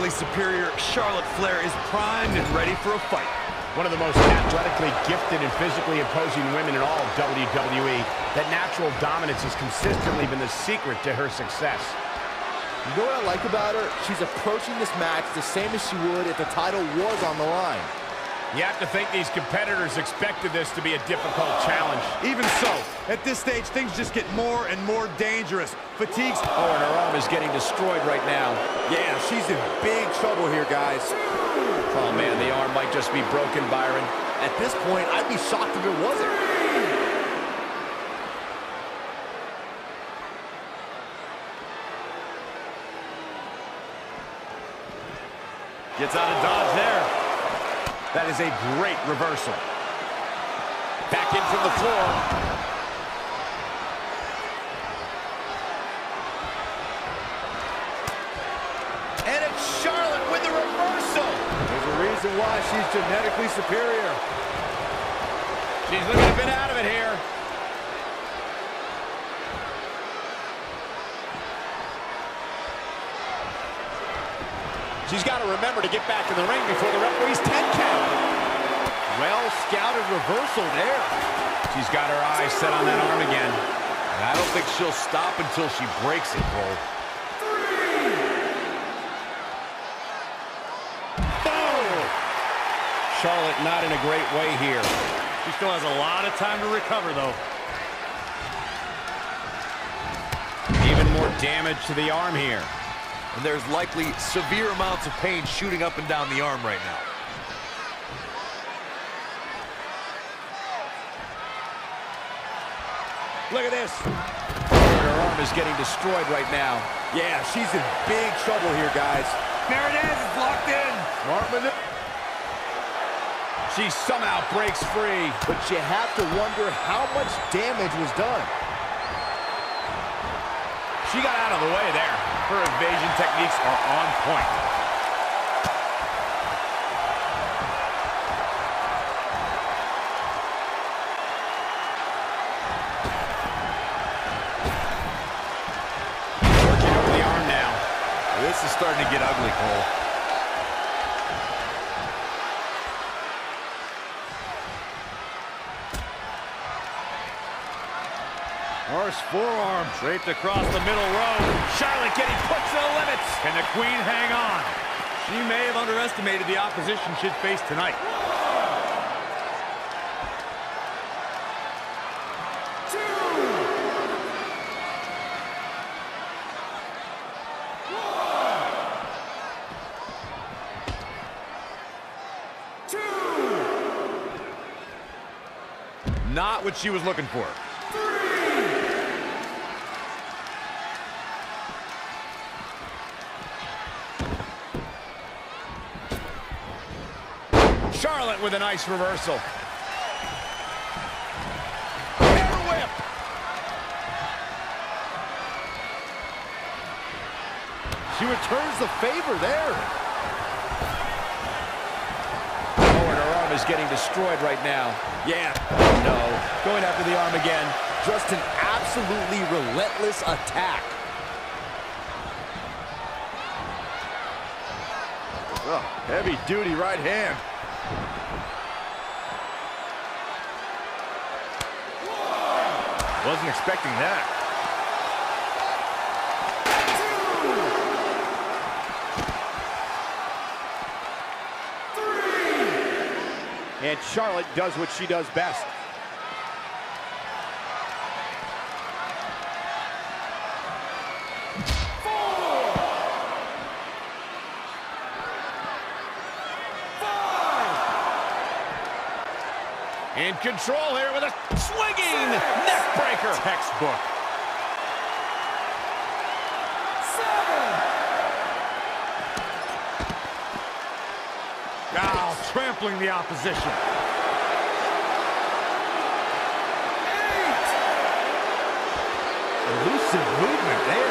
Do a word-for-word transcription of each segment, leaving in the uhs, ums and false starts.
genetically superior Charlotte Flair is primed and ready for a fight. One of the most athletically gifted and physically imposing women in all of W W E. That natural dominance has consistently been the secret to her success. You know what I like about her? She's approaching this match the same as she would if the title was on the line. You have to think these competitors expected this to be a difficult challenge. Even so, at this stage, things just get more and more dangerous. Fatigue's... Oh, and her arm is getting destroyed right now. Yeah, she's in big trouble here, guys. Oh, man, the arm might just be broken, Byron. At this point, I'd be shocked if it wasn't. Gets out of dodge there. That is a great reversal. Back in from the floor. And it's Charlotte with the reversal. There's a reason why she's genetically superior. She's looking a bit out of it here. She's got to remember to get back in the ring before the referee's ten count. Well-scouted reversal there. She's got her eyes set on that arm again. And I don't think she'll stop until she breaks it, Cole. Boom! Charlotte not in a great way here. She still has a lot of time to recover, though. Even more damage to the arm here. And there's likely severe amounts of pain shooting up and down the arm right now. Look at this. Her arm is getting destroyed right now. Yeah, she's in big trouble here, guys. There it is. It's locked in. Martman. She somehow breaks free. But you have to wonder how much damage was done. She got out of the way there. Her evasion techniques are on point. Working over the arm now. This is starting to get ugly, Cole. Horse forearm draped across the middle row. Charlotte getting put to the limits. Can the Queen hang on? She may have underestimated the opposition she'd face tonight. Two. One. Two. Not what she was looking for. Charlotte with a nice reversal. Power whip. She returns the favor there. Oh, and her arm is getting destroyed right now. Yeah. No. Going after the arm again. Just an absolutely relentless attack. Oh, heavy-duty right hand. Wasn't expecting that. Two. And Charlotte does what she does best. In control here with a swinging neck breaker. Textbook. Seven. Now trampling the opposition. Eight. Elusive movement there.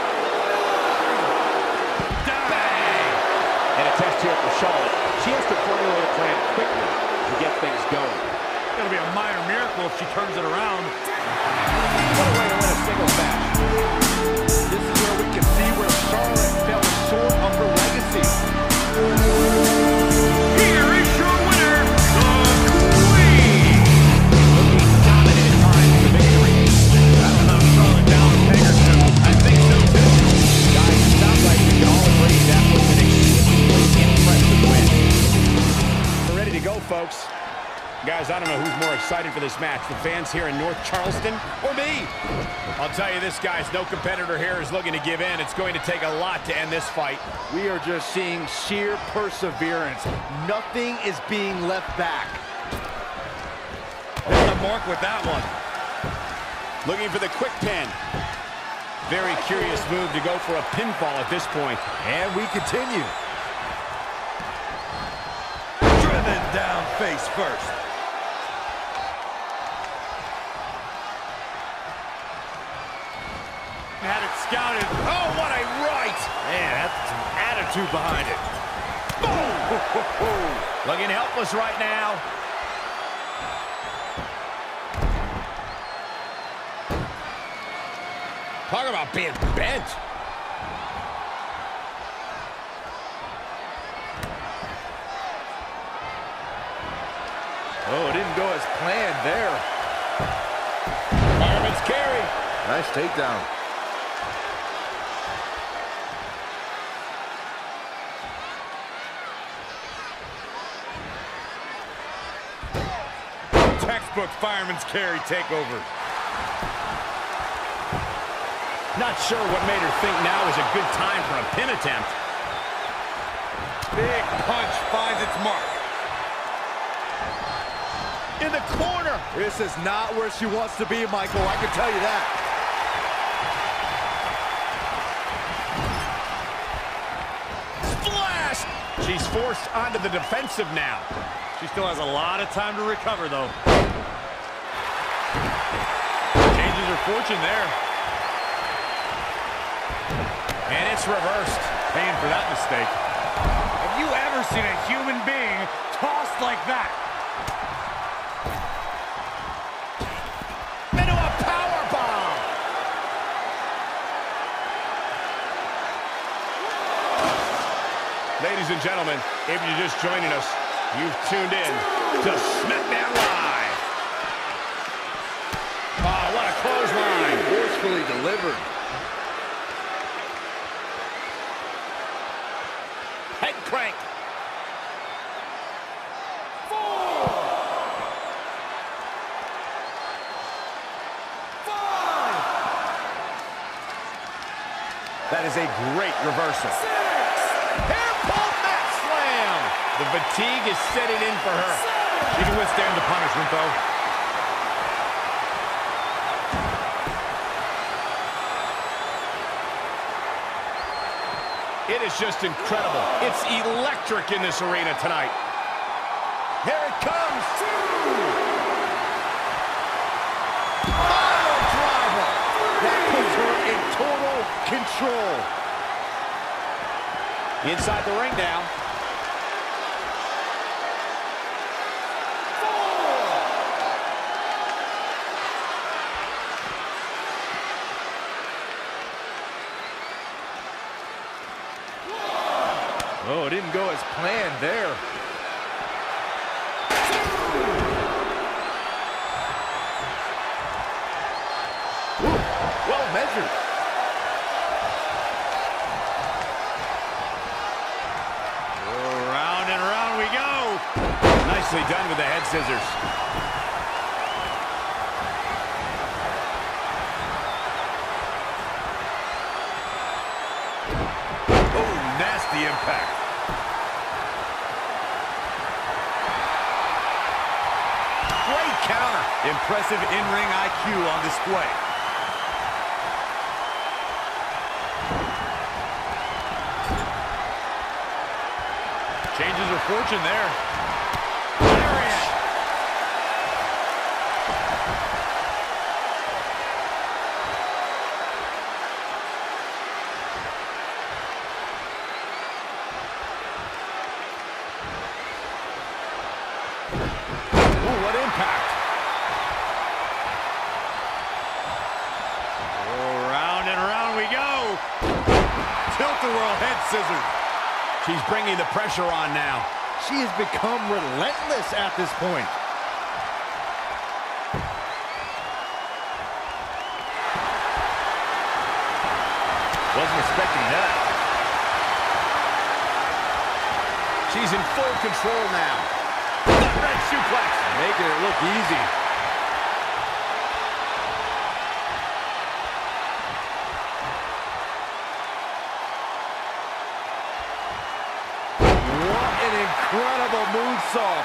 Bang! And a test here for Charlotte. She has to formulate a plan quickly to get things going. It's going to be a minor miracle if she turns it around. What a way to win a singles match. This is where we can see where Charlotte fell short of her legacy. Guys, I don't know who's more excited for this match, the fans here in North Charleston or me. I'll tell you this, guys, no competitor here is looking to give in. It's going to take a lot to end this fight. We are just seeing sheer perseverance. Nothing is being left back. On the mark with that one. Looking for the quick pin. Very curious move to go for a pinfall at this point. And we continue. Driven down face first. Had it scouted. Oh, what a right! Man, that's some attitude behind it. Oh! Looking helpless right now. Talk about being bent. Oh, it didn't go as planned there. Fireman's carry. Nice takedown. Textbook fireman's carry takeover. Not sure what made her think now is a good time for a pin attempt. Big punch finds its mark. In the corner. This is not where she wants to be, Michael. I can tell you that. Splash! She's forced onto the defensive now. She still has a lot of time to recover, though. Changes her fortune there. And it's reversed. Paying for that mistake. Have you ever seen a human being tossed like that? Into a power bomb. Ladies and gentlemen, if you're just joining us, you've tuned in to SmackDown Live. Oh, what a clothesline. Forcefully delivered. Head crank. Four. Five. That is a great reversal. Six. Hair pull mat slam. The fatigue is setting in for her. She can withstand the punishment, though. It is just incredible. It's electric in this arena tonight. Here it comes. Two. Pile driver. That puts her in total control. Inside the ring now. Oh, it didn't go as planned there. Ooh, well measured. Oh, round and round we go. Nicely done with the head scissors. Oh, nasty impact. Great counter. Impressive in-ring I Q on display. Changes her fortune there. Lariat. Ooh, what impact. Oh, round and round we go. Tilt-a-whirl head scissors. She's bringing the pressure on now. She has become relentless at this point. Wasn't expecting that. She's in full control now. Gut-wrench suplex. Making it look easy. What an incredible moonsault.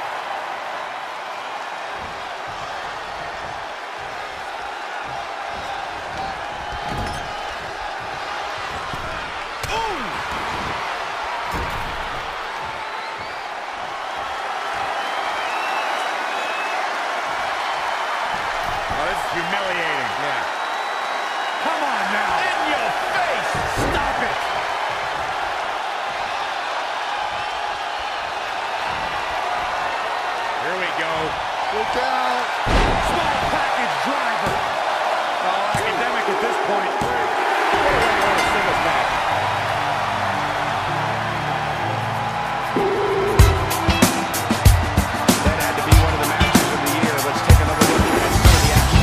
Humiliating. Yeah. Come on now. In your face. Stop it. Here we go. Look out. Small package driver. Oh, academic at this point. What a singles match. That had to be one of the matches of the year. Let's take another look at some of the action.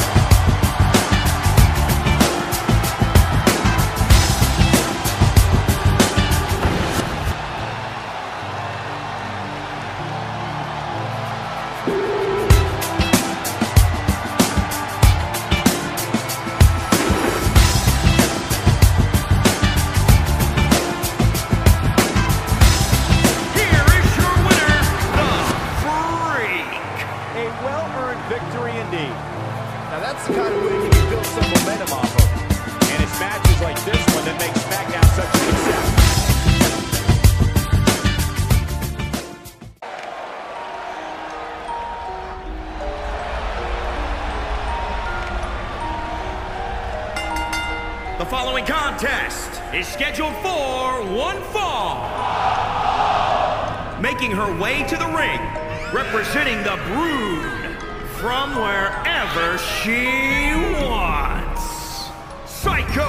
Here is your winner, The Freak. A well-earned victory indeed. Now that's the kind of win you can build some momentum off of. And it's matches like this one that make SmackDown such a success. The following contest is scheduled for one fall. Making her way to the ring, representing the Brood from wherever she wants. Psycho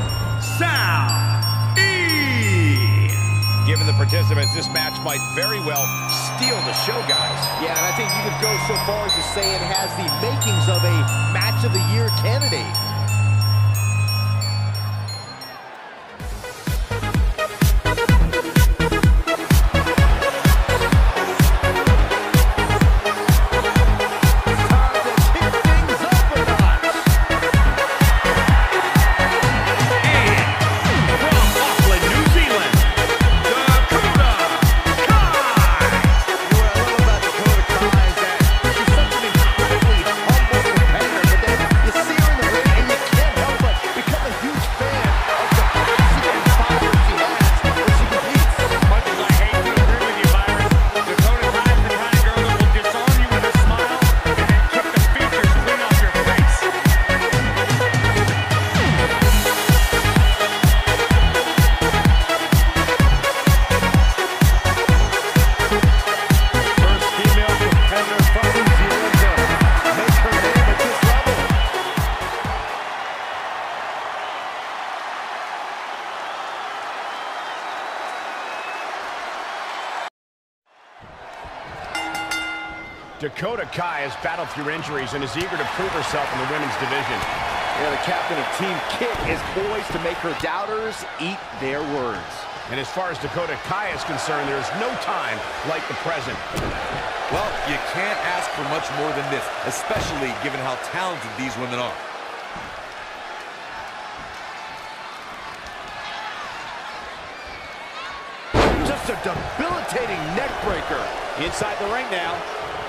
Sal E. Given the participants, this match might very well steal the show, guys. Yeah, and I think you could go so far as to say it has the makings of a match of the year candidate. Dakota Kai has battled through injuries and is eager to prove herself in the women's division. Yeah, the captain of Team Kick is poised to make her doubters eat their words. And as far as Dakota Kai is concerned, there is no time like the present. Well, you can't ask for much more than this, especially given how talented these women are. Just a debilitating neck breaker. Inside the ring now.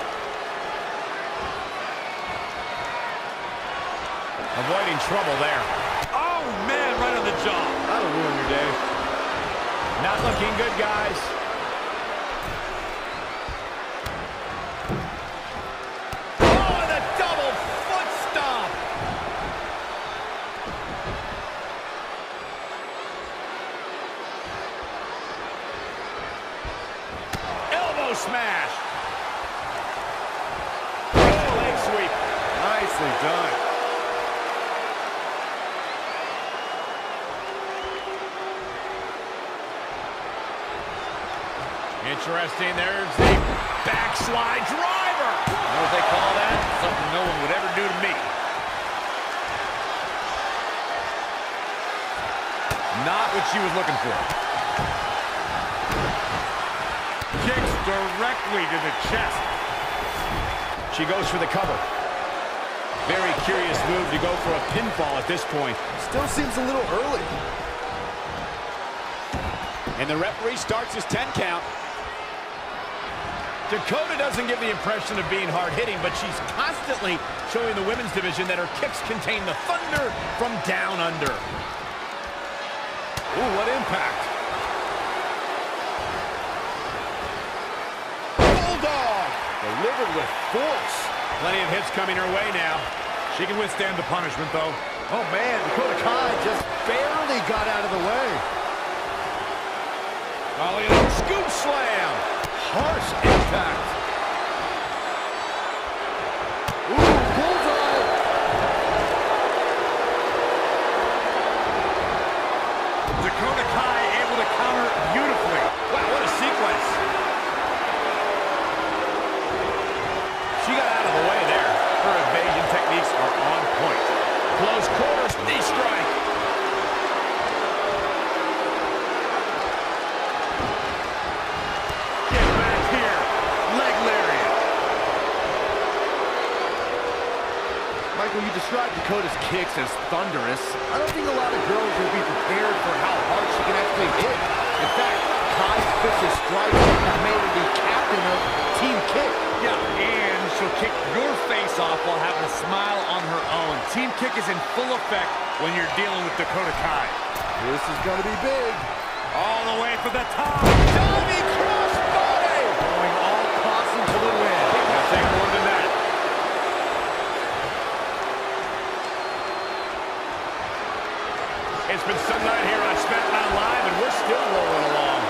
Avoiding trouble there. Oh, man, right on the jaw. That'll ruin your day. Not looking good, guys. Oh, and a double foot stomp. Elbow smash. Oh, leg sweep. Nicely done. Interesting, there's the backslide driver. You know what they call that? Something no one would ever do to me. Not what she was looking for. Kicks directly to the chest. She goes for the cover. Very curious move to go for a pinfall at this point. Still seems a little early. And the referee starts his ten count. Dakota doesn't give the impression of being hard-hitting, but she's constantly showing the women's division that her kicks contain the thunder from down under. Ooh, what impact. Bulldog! Delivered with force. Plenty of hits coming her way now. She can withstand the punishment, though. Oh, man, Dakota Kai just barely got out of the way. Oh, look at that scoop slam. Harsh impact. Ooh, bullseye. Dakota Kai able to counter beautifully. Wow, what a sequence. She got out of the way there. Her evasion techniques are on point. Close quarters, knee strike. Get back here. Leg lariat. Michael, you described Dakota's kicks as thunderous. I don't think a lot of girls will be prepared for how hard she can actually hit. In fact, Kai's vicious strikes have made her the captain of Team Kick. Yeah, and she'll kick your face off while having a smile on her own. Team Kick is in full effect when you're dealing with Dakota Kai. This is going to be big. All the way for the top. Diving crossbody! Going all caution to the win. I'll take more than that. It's been some night here on SmackDown Live, and we're still rolling along.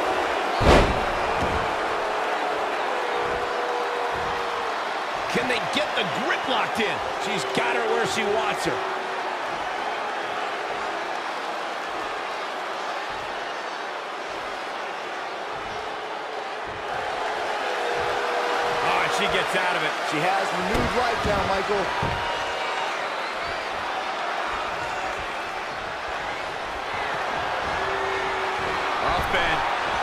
Can they get the grip locked in? She's got her where she wants her. Oh, and she gets out of it. She has renewed life now, Michael. Off bend.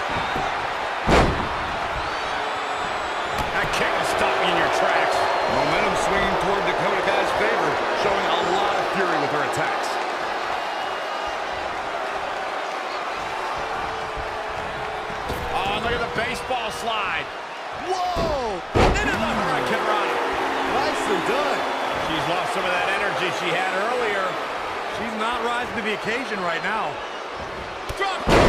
That kick will stop you in your tracks. Momentum swinging toward Dakota Kai's favor, showing a lot of fury with her attacks. Oh, look at the baseball slide. Whoa! Into the Hurricane Rana. Nicely done. She's lost some of that energy she had earlier. She's not rising to the occasion right now. Drop kick.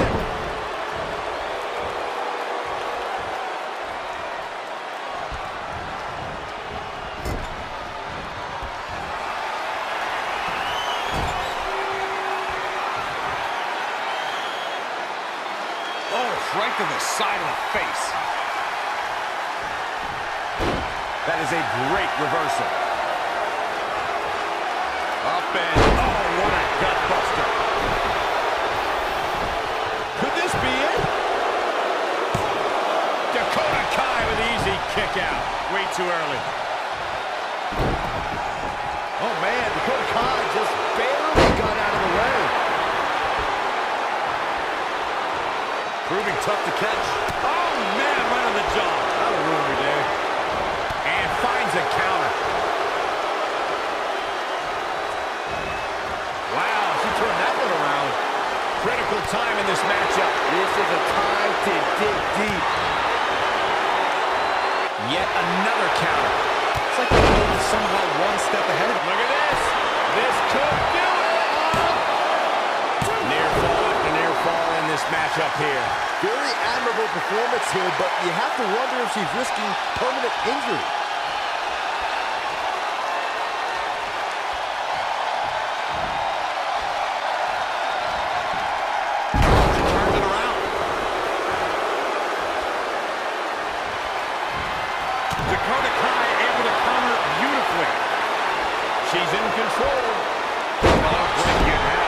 Oh, right to the side of the face. That is a great reversal. Up and, oh, what a gut buster. Could this be it? Dakota Kai with an easy kick out. Way too early. Oh, man, Dakota Kai just barely got out of the way. Proving tough to catch. Oh, man, right on the jaw. That'll ruin your day. And finds a counter. Wow, she turned that one around. Critical time in this matchup. This is a time to dig deep. Yet another counter. It's like they're maybe somehow one step ahead. Look at this. This could do it. Near fall after near fall in this matchup here. Very admirable performance here, but you have to wonder if she's risking permanent injury. She turns it around. Dakota Kai able to counter beautifully. She's in control. Oh, break you now.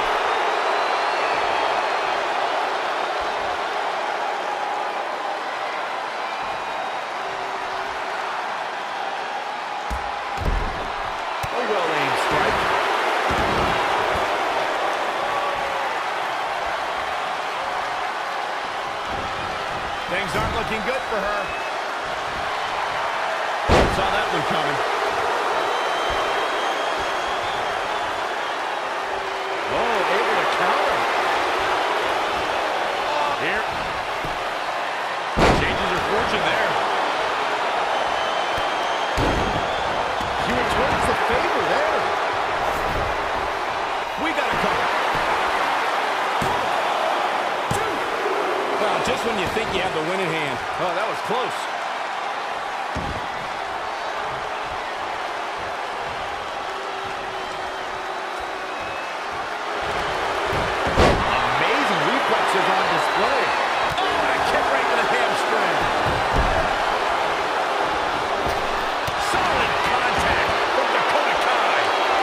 A well-aimed strike. Things aren't looking good for her. saw that one coming. Oh, able to counter. Here. Changes her fortune there. She returns the favor there. We got a cover. Well, just when you think you have the win in hand. Oh, that was close. Amazing reflexes on display. Oh, and a kick right to the hamstring. Solid contact from Dakota Kai.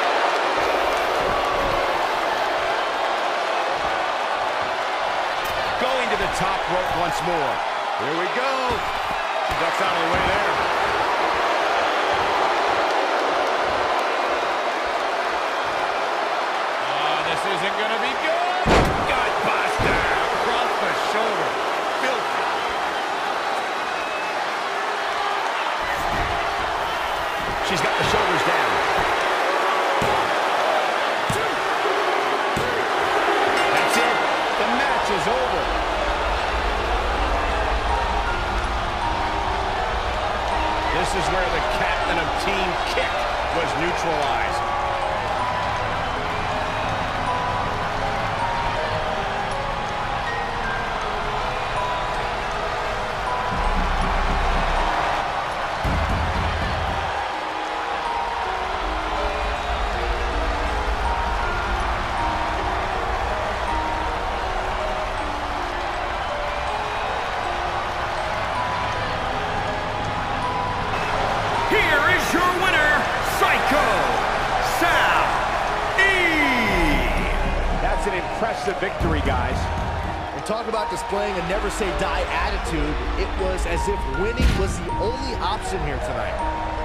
Going to the top rope once more. Here we go. She ducks out of the way there. Oh, this isn't going to be good. Gutbuster across the shoulder. Filthy. She's got the shoulders down. That's it. The match is over. This is where the captain of Team Kick was neutralized. Here is your winner, Psycho Sal E. That's an impressive victory, guys. And talk about displaying a never say die attitude. It was as if winning was the only option here tonight.